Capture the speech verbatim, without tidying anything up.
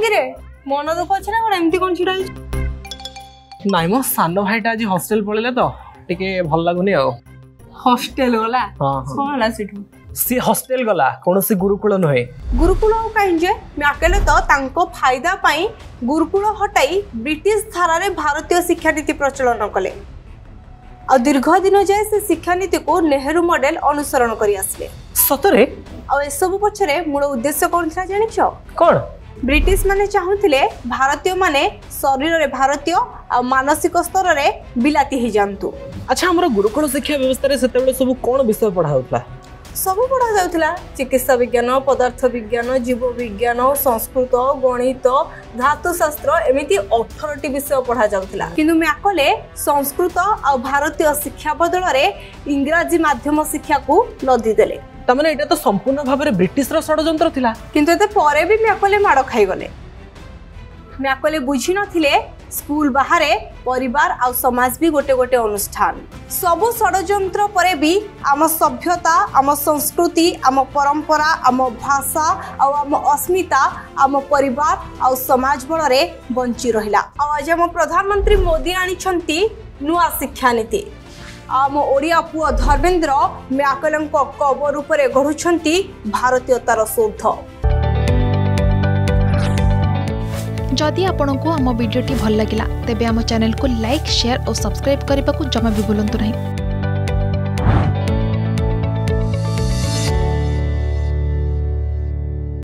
किरे मन दुख अच्छे ना एमती कौन छिड़ा नाइ मो सान भाईटा आज हॉस्टल पळेले तो टिके भल लागुनी आ हॉस्टल गला हां कोन ला सिठू सी हॉस्टल गला कोनोसी गुरुकुल नहे गुरुकुल काई जे म्याकेले तो तांको फायदा पाई गुरुकुल हटाई ब्रिटिश धारा रे भारतीय शिक्षा नीति प्रचलन कले आ दीर्घ दिन जाए से शिक्षा नीति को नेहरू मॉडल अनुसरण करी आसले सतरे आ ए सब पछरे मूल उद्देश्य कोन था जानिछो कोन ब्रिटिश माने चाहुथिले भारतीय माने शरीर रे भारतीय आ मानसिक स्तर रे बिलाती ही जानतु। अच्छा हमर गुरुकुल शिक्षा व्यवस्था रे सेतेबेले सब कोन विषय पढ़ा होतला सब पढ़ा जाउथला चिकित्सा विज्ञान पदार्थ विज्ञान जीव विज्ञान संस्कृत गणित धातुशास्त्र एमिति अठारह टी विषय पढ़ा जाउथला किंतु म्याकले संस्कृत आ भारतीय शिक्षा बदल रे इंग्रजी माध्यम शिक्षा को लदी देले तमने एटा तो संपूर्ण भाव रे ब्रिटिश रो षडयंत्र थिला किंतु एते परे भी म्याकले माड़ खाई गले म्याकले बुझी नथिले स्कूल बाहर परिवार आ समाज भी गोटे गोटे अनुष्ठान सबु षडयंत्र परे भी आम सभ्यता आम संस्कृति आम परंपरा आम भाषा आ आम अस्मिता आम परिवार आ समाज बल रे बंची रहिला। आज आम प्रधानमंत्री मोदी आनी नुआ शिक्षा नीति आम ओडिया पुआ धर्मेंद्र म्याकलंक कबर उपरे गढ़ुछंती भारतीयतार शोध। जदि आपंक आम भिडी भल लगा तेब आम चैनल को लाइक शेयर और सब्सक्राइब करने को जमा भी भूलु नहीं।